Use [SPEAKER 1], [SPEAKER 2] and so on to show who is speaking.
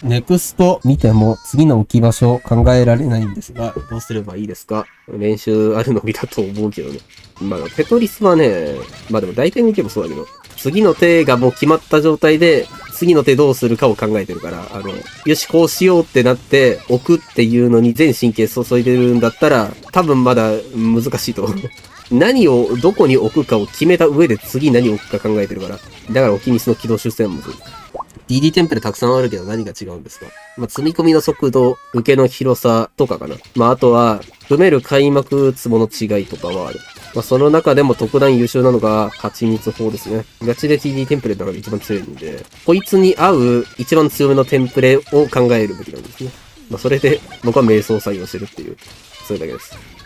[SPEAKER 1] ネクスト見ても次の置き場所考えられないんですが、どうすればいいですか？練習あるのみだと思うけどね。まあ、テトリスはね、まあでも大体見てもそうだけど、次の手がもう決まった状態で、次の手どうするかを考えてるから、よし、こうしようってなって置くっていうのに全神経注いでるんだったら、多分まだ難しいと思う。何をどこに置くかを決めた上で次何を置くか考えてるから。だから置きミスの軌道修正もむずい。DD テンプレたくさんあるけど何が違うんですか？まあ、積み込みの速度、受けの広さとかかな。まあ、あとは、踏める開幕ツボの違いとかはある。まあ、その中でも特段優秀なのが、蜂蜜法ですね。ガチで TD テンプレの中で一番強いんで、こいつに合う一番強めのテンプレを考えるべきなんですね。まあ、それで僕は瞑想を採用してるっていう、それだけです。